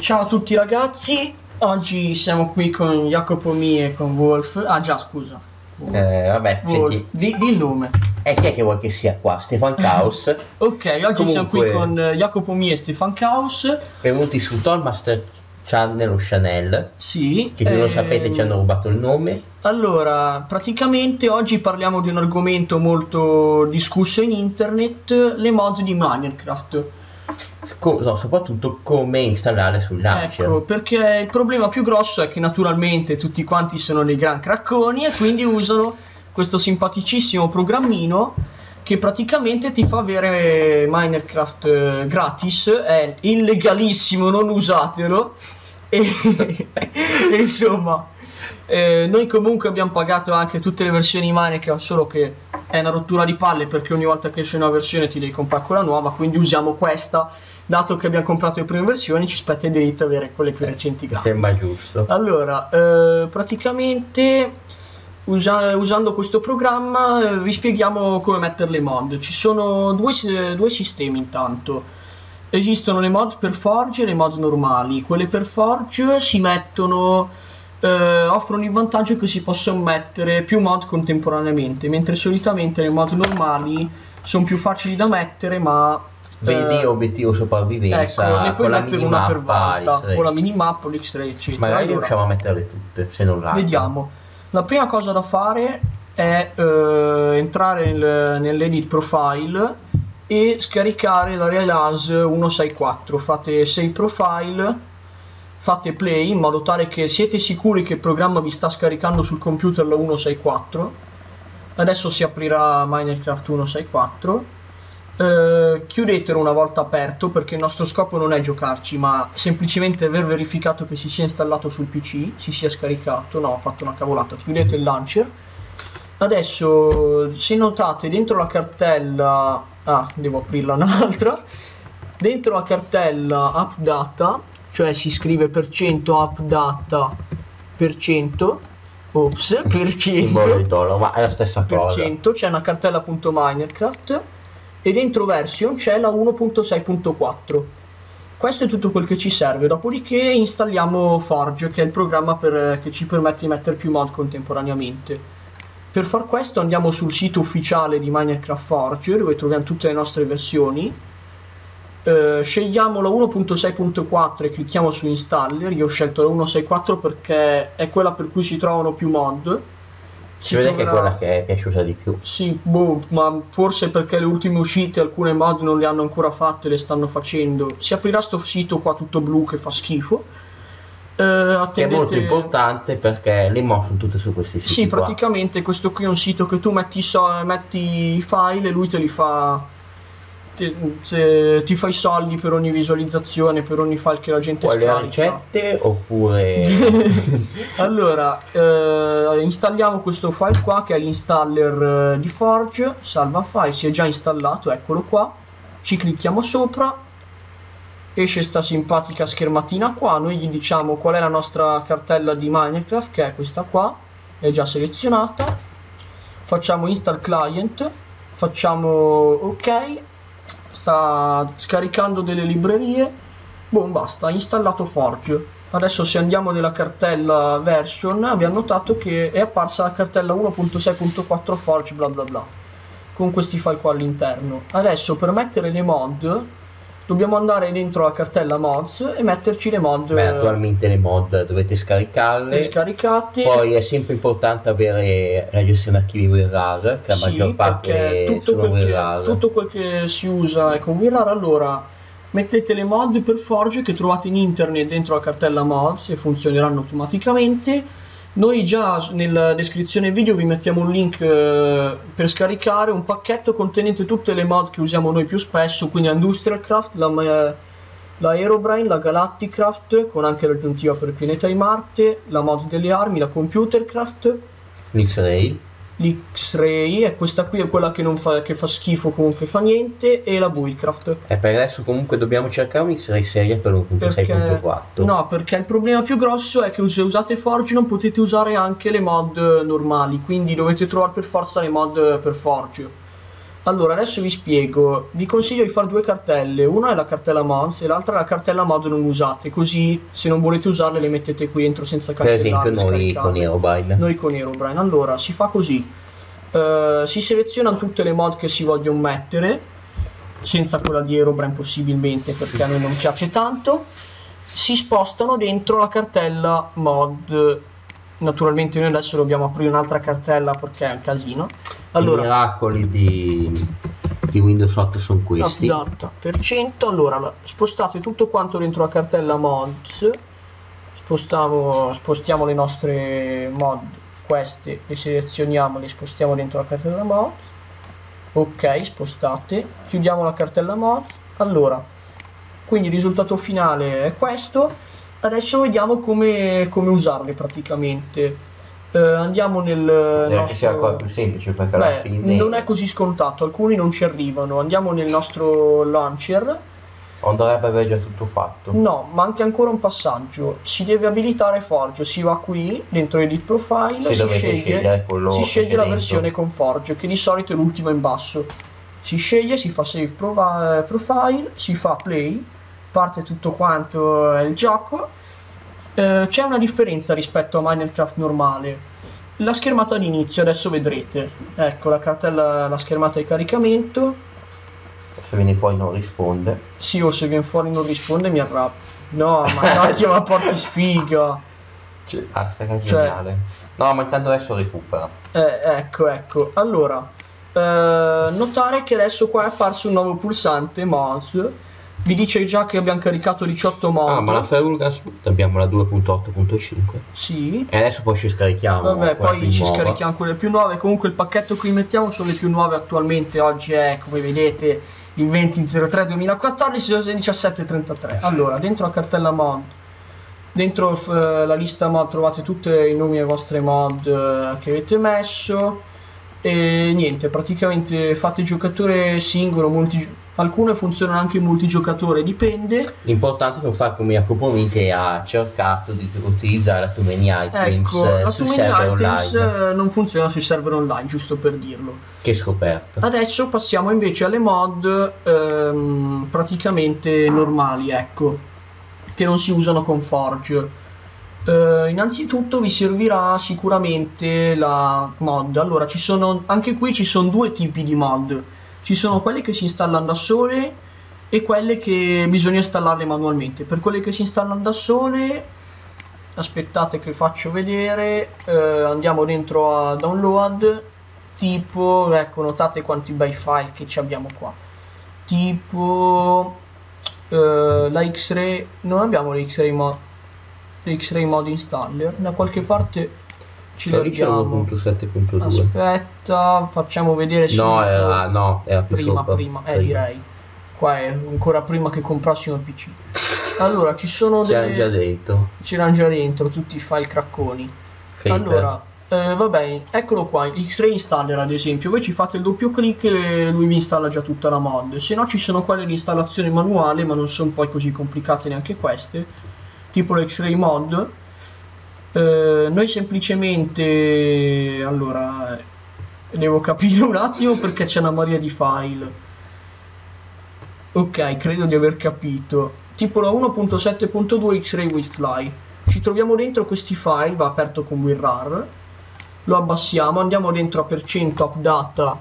Ciao a tutti ragazzi, oggi siamo qui con Jacopo Mie e con Wolf. Ah già, scusa. Vabbè, Wolf, senti, di il nome. chi è che vuoi che sia qua? Stefan Caos. Ok, oggi siamo qui Comunque, con Jacopo Mie e Stefan Caos. benvenuti su Tollmaster Channel o Chanel, Sì. che non lo sapete ci hanno rubato il nome. Allora, praticamente oggi parliamo di un argomento molto discusso in internet, le mod di Minecraft. No, soprattutto come installare sul launcher. Ecco, perché il problema più grosso è che naturalmente tutti quanti sono dei gran cracconi e quindi usano questo simpaticissimo programmino che praticamente ti fa avere Minecraft gratis, è illegalissimo, non usatelo. E insomma, noi comunque abbiamo pagato anche tutte le versioni Minecraft, solo che è una rottura di palle perché ogni volta che esce una versione ti devi comprare quella nuova, quindi usiamo questa. Dato che abbiamo comprato le prime versioni, ci spetta il diritto di avere quelle più recenti gratis. Sembra giusto. Allora, praticamente usando questo programma vi spieghiamo come mettere le mod. Ci sono due sistemi intanto. Esistono le mod per Forge e le mod normali. Quelle per Forge si mettono, offrono il vantaggio che si possono mettere più mod contemporaneamente, mentre solitamente le mod normali sono più facili da mettere, ma Vedi obiettivo sopravvivenza, ecco, ne puoi con la mettere una per volta, minimappa, con la minimappa, l'X-ray eccetera. magari Allora, riusciamo a metterle tutte, se non l'altro. vediamo. La prima cosa da fare è entrare nell'edit profile e scaricare la Realize 164. Fate save profile, fate play in modo tale che siete sicuri che il programma vi sta scaricando sul computer la 164. Adesso si aprirà Minecraft 164. Chiudetelo una volta aperto, perché il nostro scopo non è giocarci ma semplicemente aver verificato che si sia installato sul PC, si sia scaricato. No, ho fatto una cavolata. Chiudete il launcher. Adesso, se notate, dentro la cartella devo aprirla un'altra. Dentro la cartella appdata, cioè si scrive %appdata %, ops, Simbolo di dollaro, ma è la stessa cosa. c'è una cartella .minecraft e dentro version c'è la 1.6.4. Questo è tutto quel che ci serve. Dopodiché installiamo Forge, che è il programma che ci permette di mettere più mod contemporaneamente. Per far questo andiamo sul sito ufficiale di Minecraft Forge, dove troviamo tutte le nostre versioni. Scegliamo la 1.6.4 e clicchiamo su installer. Io ho scelto la 1.6.4 perché è quella per cui si trovano più mod. Si vede che è quella che è piaciuta di più. Sì, ma forse perché le ultime uscite alcune mod non le hanno ancora fatte, le stanno facendo. Si aprirà sto sito qua tutto blu che fa schifo. Che è molto importante perché le mod sono tutte su questi siti. Sì, praticamente questo qui è un sito che tu metti i file e lui te li fa. Ti fa i soldi per ogni visualizzazione, per ogni file che la gente scarica. Le ricette oppure allora installiamo questo file qua che è l'installer di Forge. Salva file, si è già installato, eccolo qua. Ci clicchiamo sopra, esce sta simpatica schermatina qua. Noi gli diciamo qual è la nostra cartella di Minecraft, che è questa qua, è già selezionata. Facciamo install client, facciamo ok. Sta scaricando delle librerie. Basta, ha installato Forge. Adesso se andiamo nella cartella version abbiamo notato che è apparsa la cartella 1.6.4 Forge bla bla bla, con questi file qua all'interno. Adesso per mettere le mod dobbiamo andare dentro la cartella mods e metterci le mod. Attualmente le mod dovete scaricarle, scaricate. Poi è sempre importante avere la gestione archivi WinRAR, che la maggior parte sono WinRAR. Tutto quel che si usa è con WinRAR. Allora mettete le mod per Forge che trovate in internet dentro la cartella mods e funzioneranno automaticamente. Noi già nella descrizione video vi mettiamo un link per scaricare un pacchetto contenente tutte le mod che usiamo noi più spesso, quindi Industrial Craft, la Herobrine, la Galacticraft, con anche l'aggiuntiva per il pianeta di Marte, la mod delle armi, la Computercraft, l'X-Ray, e questa qui è quella che fa schifo, comunque fa niente, e la Buildcraft. E per adesso comunque dobbiamo cercare un'X-Ray seria per 1.6.4. No, perché il problema più grosso è che se usate Forge non potete usare anche le mod normali, quindi dovete trovare per forza le mod per Forge. Allora, adesso vi spiego. Vi consiglio di fare due cartelle. Una è la cartella mods e l'altra è la cartella mod non usate. Così, se non volete usarle, le mettete qui dentro senza cancellarle. Per esempio noi con Herobrine. Noi con Herobrine. Allora, si fa così. Si selezionano tutte le mod che si vogliono mettere, senza quella di Herobrine possibilmente, perché a noi non piace tanto. Si spostano dentro la cartella mod. Naturalmente noi adesso dobbiamo aprire un'altra cartella perché è un casino. Allora, i miracoli di Windows 8 sono questi. %. Allora, spostate tutto quanto dentro la cartella mods. Spostiamo le nostre mod, queste le selezioniamo, le spostiamo dentro la cartella mods. Ok, spostate. Chiudiamo la cartella mods. Allora, quindi il risultato finale è questo. Adesso vediamo come usarle praticamente. Andiamo nel nostro... che sia ancora più semplice, perché alla fine non è così scontato, alcuni non ci arrivano. Andiamo nel nostro launcher. Non dovrebbe aver già tutto fatto. No, manca ancora un passaggio. Si deve abilitare Forge. Si va qui dentro Edit Profile, si sceglie la versione con Forge, che di solito è l'ultima in basso. Si sceglie, si fa Save Profile, si fa Play, parte tutto quanto è il gioco. C'è una differenza rispetto a Minecraft normale. La schermata d'inizio, adesso vedrete. Ecco la schermata di caricamento. Se viene fuori non risponde. Sì, o se viene fuori non risponde mi arrabbio. No, ma cacchio, ma porti sfiga. Sta geniale. No, ma intanto adesso recupera. Ecco. Allora, notare che adesso qua è apparso un nuovo pulsante mods. Vi dice già che abbiamo caricato 18 mod. Ah, ma la Ferulgas abbiamo la 2.8.5. Sì. E adesso poi ci scarichiamo. Vabbè, poi ci scarichiamo quelle più nuove. Comunque il pacchetto che mettiamo sono le più nuove attualmente. Oggi è, come vedete, il 20/03/2014, sono le 17:33. Allora, dentro la cartella mod, dentro la lista mod trovate tutti i nomi delle vostre mod che avete messo. E niente, praticamente fate giocatore singolo, alcune funzionano anche in multigiocatore, dipende. L'importante è non fare come Jacopo Mi, che ha cercato di utilizzare la Too Many Items sui server online. Non funziona sui server online, giusto per dirlo. Che scoperta. Adesso passiamo invece alle mod praticamente normali, ecco, che non si usano con Forge. Innanzitutto vi servirà sicuramente la mod. Allora, anche qui ci sono due tipi di mod. Ci sono quelle che si installano da sole e quelle che bisogna installarle manualmente. Per quelle che si installano da sole, aspettate che faccio vedere, andiamo dentro a download, tipo, ecco, notate quanti bei file che ci abbiamo qua, tipo la X-Ray, non abbiamo le X-Ray mod installer, da qualche parte ci leggiamo. 7.2. Aspetta, facciamo vedere. No, era più prima, direi. Qua è ancora prima che comprassimo il PC. Allora, ci sono c'erano già dentro tutti i file cracconi. Allora, vabbè, eccolo qua, X-Ray installer ad esempio. Voi ci fate il doppio clic e lui vi installa già tutta la mod. Se no ci sono quelle di installazione manuale, ma non sono poi così complicate neanche queste, tipo le X-Ray mod. Noi semplicemente, allora, devo capire un attimo perché c'è una marea di file. Ok, credo di aver capito. Tipo la 1.7.2 X-Ray with Fly. Ci troviamo dentro questi file, va aperto con WinRAR. Lo abbassiamo, andiamo dentro a %updata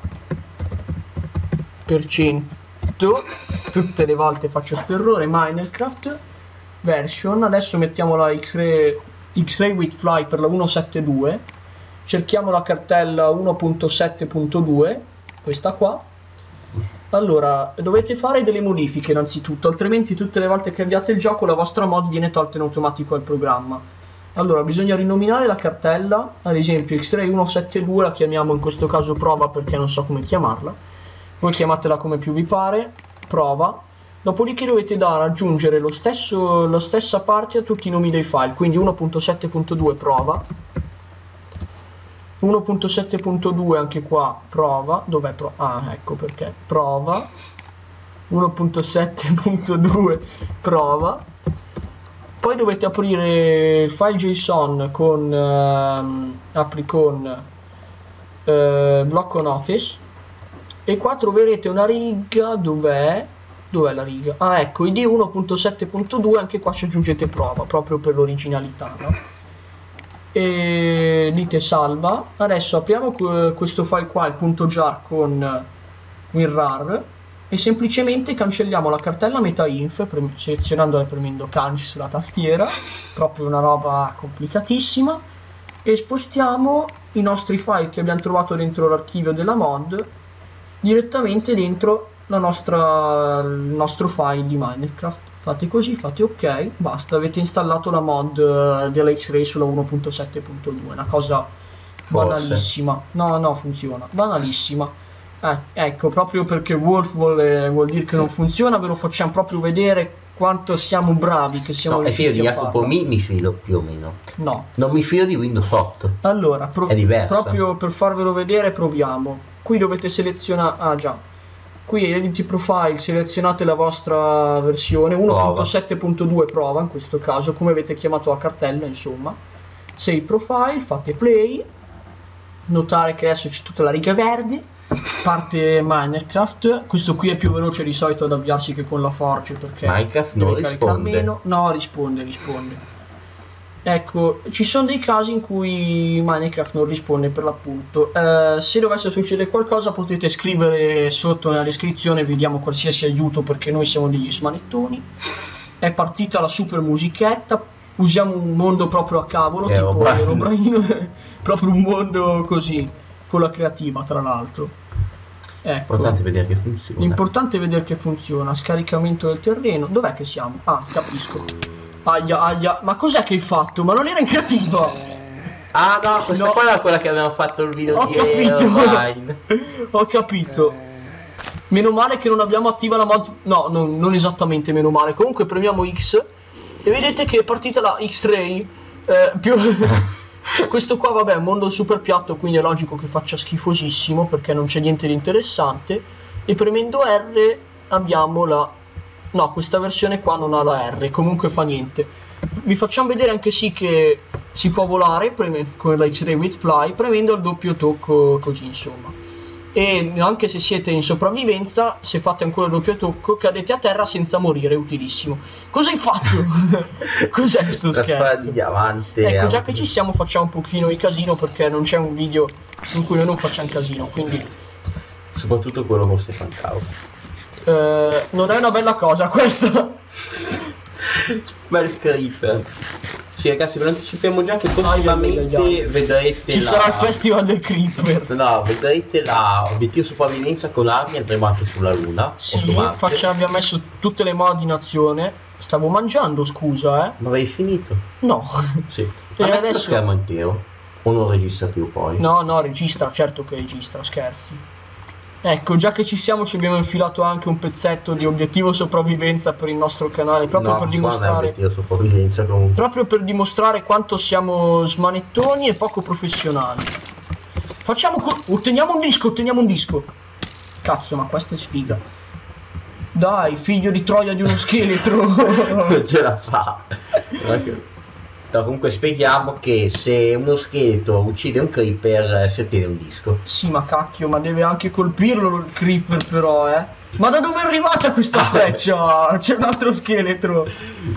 tutte le volte faccio questo errore. Minecraft version, adesso mettiamo la X-Ray with Fly per la 1.7.2, cerchiamo la cartella 1.7.2, questa qua. Allora, dovete fare delle modifiche innanzitutto, altrimenti tutte le volte che avviate il gioco la vostra mod viene tolta in automatico dal programma. Allora, bisogna rinominare la cartella, ad esempio X-Ray 1.7.2 la chiamiamo in questo caso prova perché non so come chiamarla, voi chiamatela come più vi pare, prova. Dopodiché dovete aggiungere la stessa parte a tutti i nomi dei file, quindi 1.7.2 prova, 1.7.2 anche qua prova, dov'è prova? Ah, ecco perché, prova, 1.7.2 prova, poi dovete aprire il file JSON con, apri con blocco notice, e qua troverete una riga. Dov'è la riga? Ah, ecco, id 1.7.2, anche qua ci aggiungete prova proprio per l'originalità, no? E dite salva. Adesso apriamo questo file qua, il .jar con WinRAR, e semplicemente cancelliamo la cartella metainf selezionandola e premendo cancel sulla tastiera, proprio una roba complicatissima, e spostiamo i nostri file che abbiamo trovato dentro l'archivio della mod direttamente dentro il nostro file di Minecraft. Fate così, fate ok, basta, avete installato la mod della X-Ray sulla 1.7.2, una cosa banalissima. No, funziona, banalissima. Ecco, proprio perché Wolf vuol dire che non funziona, ve lo facciamo proprio vedere quanto siamo bravi, che siamo riusciti di Jacopo mi fido più o meno. No. Non mi fido di Windows 8. Allora, è diverso. Proprio per farvelo vedere proviamo. Qui dovete selezionare, qui Edit Profile, selezionate la vostra versione 1.7.2 prova, in questo caso, come avete chiamato la cartella, insomma. Save Profile, fate play. Notare che adesso c'è tutta la riga verde, parte Minecraft. Questo qui è più veloce di solito ad avviarsi che con la Forge, perché Minecraft non risponde meno. No, risponde. Ecco, ci sono dei casi in cui Minecraft non risponde, per l'appunto. Se dovesse succedere qualcosa potete scrivere sotto nella descrizione, vi diamo qualsiasi aiuto perché noi siamo degli smanettoni. È partita la super musichetta, usiamo un mondo proprio a cavolo, tipo Herobrine, proprio un mondo così, con la creativa tra l'altro. Ecco. L'importante è vedere che funziona. L'importante è vedere che funziona. Scaricamento del terreno, dov'è che siamo? Ah, capisco. Aia, ma cos'è che hai fatto? Ma non era in creativa! Ah no, questa qua era quella che avevamo fatto il video di Herobrine. Ho capito. Meno male che non abbiamo attiva la mod. No, non esattamente meno male. Comunque premiamo X e vedete che è partita la X-Ray più... Questo qua vabbè è un mondo super piatto, quindi è logico che faccia schifosissimo perché non c'è niente di interessante. E premendo R abbiamo la... No, questa versione qua non ha la R, comunque fa niente. Vi facciamo vedere anche sì che si può volare con la X-Ray with Fly premendo il doppio tocco, così insomma. E anche se siete in sopravvivenza, se fate ancora il doppio tocco cadete a terra senza morire, utilissimo. Cosa hai fatto? Cos'è sto scherzo? Ecco, già che ci siamo facciamo un pochino di casino perché non c'è un video in cui noi non facciamo casino, quindi... Soprattutto quello con Stefan Cao. Non è una bella cosa questa. Ma il creeper. Sì ragazzi, ve lo anticipiamo già che prossimamente vedrete ci sarà il festival del creeper. No, vedrete la obiettivo sopravvivenza con armi, andremo anche sulla luna. Sì, abbiamo messo tutte le mod in azione. Stavo mangiando, scusa, Ma avevi finito? No. Sì. Ma adesso lo schermo intero. O non registra più poi? No, registra, certo che registra, scherzi. Ecco, già che ci siamo, ci abbiamo infilato anche un pezzetto di obiettivo sopravvivenza per il nostro canale, proprio per dimostrare. Sopravvivenza comunque. Proprio per dimostrare quanto siamo smanettoni e poco professionali. Otteniamo un disco. Cazzo, ma questa è sfiga. Dai, figlio di troia di uno scheletro. Non ce la fa. Comunque spieghiamo che se uno scheletro uccide un creeper si ottiene un disco. Sì, ma cacchio, ma deve anche colpirlo il creeper però, Ma da dove è arrivata questa freccia? C'è un altro scheletro.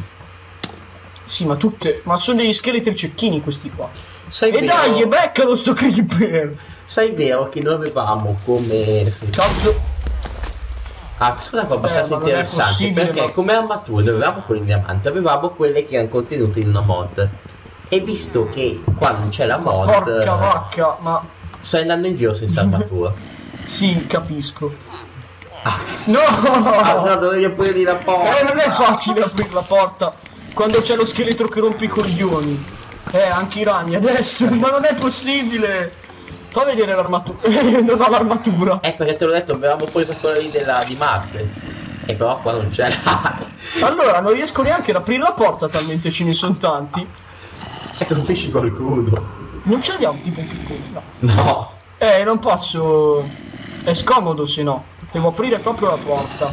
Sì, ma sono degli scheletri cecchini questi qua. Dai, beccalo sto creeper. Sai vero che noi avevamo come... Cazzo. Questa cosa è abbastanza interessante perché come armature non avevamo quelle in diamante, avevamo quelle che erano contenute in una mod. E visto che qua non c'è la mod, porca vacca, ma stai andando in giro senza armatura. Sì, capisco. No, dovevi aprire la porta. Non è facile aprire la porta quando c'è lo scheletro che rompe i coglioni. Anche i ragni adesso, ma non è possibile. Fa vedere l'armatura. Non ho l'armatura. Perché te l'ho detto, avevamo preso quella lì di Marte. E però qua non c'è. Allora non riesco neanche ad aprire la porta, talmente ce ne sono tanti. Colpisci qualcuno. Non ce l'abbiamo tipo un piccolo. No. Non posso. È scomodo se no. Devo aprire proprio la porta.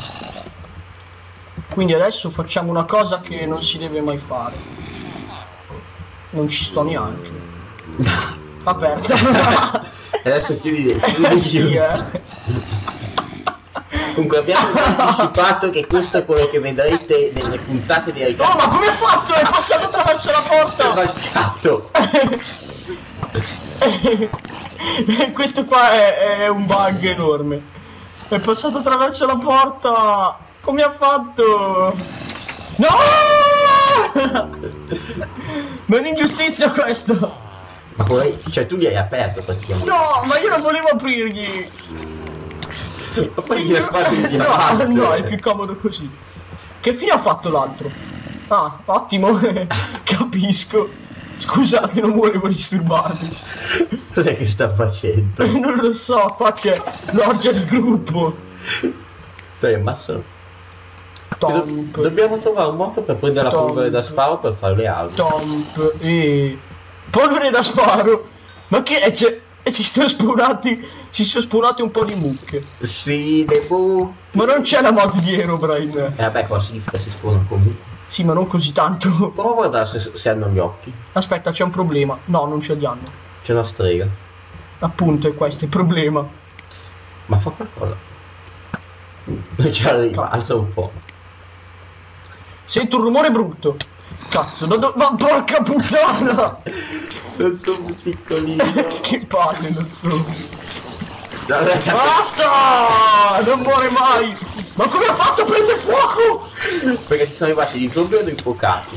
Quindi adesso facciamo una cosa che non si deve mai fare. Non ci sto neanche. Aperta. Adesso chiudi. Sì, Comunque abbiamo anticipato che questo è quello che vedrete nelle puntate di Riccardo. Oh, ma come hai fatto? È passato attraverso la porta! È mancato! Questo qua è un bug enorme. È passato attraverso la porta! Come ha fatto? No! Ma è un'ingiustizia questo! Ma poi, cioè tu li hai aperto praticamente. No, ma io non volevo aprirgli! Ma poi gli spari di no, è più comodo così. Che fine ha fatto l'altro? Ah, ottimo, capisco. Scusate, non volevo disturbarvi. Cos'è che sta facendo? Non lo so, qua c'è l'orgia di gruppo. Dai, ammazzo. Dobbiamo trovare un modo per prendere la polvere da sparo per fare le armi. Tomp e... polvere da sparo? Ma che è? Si sono spawnati un po' di mucche. Sì, le mucche. Ma non c'è la mod di Herobrine. Vabbè, cosa significa si spawnano comunque? Sì, ma non così tanto. Prova a guardare se hanno gli occhi. Aspetta, c'è un problema. No, non ce li hanno. C'è una strega. Appunto, è questo il problema. Ma fa qualcosa. Non ci arriva, alza un po'. Sento un rumore brutto. Cazzo, ma porca puttana! Non sono piccolino. Che palle, non so. Basta! Non muore mai! Ma come ha fatto a prendere fuoco? Perché ci sono arrivati di zombie infuocati.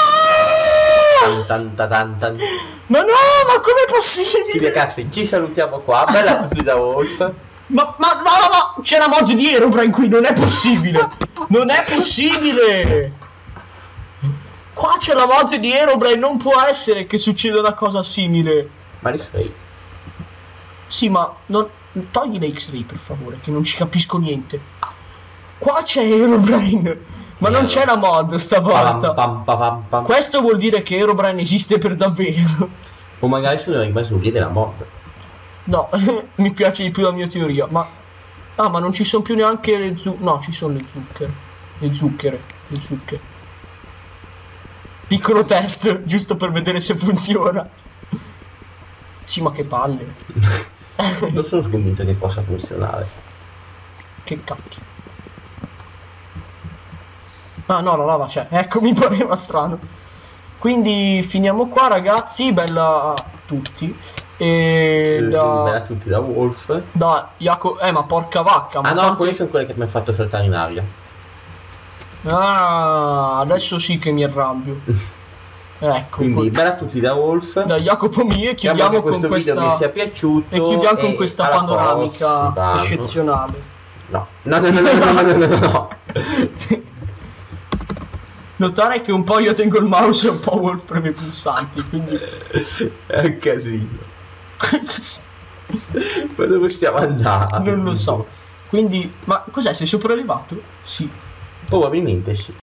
Tan. Ma no, ma com'è possibile? Quindi ragazzi, ci salutiamo qua. Bella a tutti da Wolf. Ma c'è la mod di Herobrine qui, non è possibile! Non è possibile! Qua c'è la mod di Herobrine, non può essere che succeda una cosa simile. Ma li sei? Sì, ma non... togli le X-ray per favore, che non ci capisco niente. Qua c'è Herobrine, ma non c'è la mod stavolta. Pam. Questo vuol dire che Herobrine esiste per davvero. O magari sono rimasti lì della mod. No, mi piace di più la mia teoria, ma... ah, ma non ci sono più neanche le zucche. No, ci sono le zucche. Le zucche. Piccolo test, giusto per vedere se funziona. Sì, ma che palle. Non sono convinto che possa funzionare. Che cacchio. Ah, no, la lava c'è. Ecco, mi pareva strano. Quindi finiamo qua, ragazzi. Bella a tutti. E bella a tutti da Wolf. Da Jacopo. Ma porca vacca. Ah no, quelle sono quelle che mi hanno fatto saltare in aria. Ah, adesso sì che mi arrabbio. Ecco. Quindi bella a tutti da Wolf. Da Jacopo Mie, chiudiamo con questa video vi sia piaciuto e chiudiamo con questa panoramica eccezionale. No. Notare che un po' io tengo il mouse e un po' Wolf preme i pulsanti, quindi è un casino. Ma dove stiamo andando? Non lo so. Quindi, ma cos'è? Sei sopraelevato? Sì. Probabilmente sì.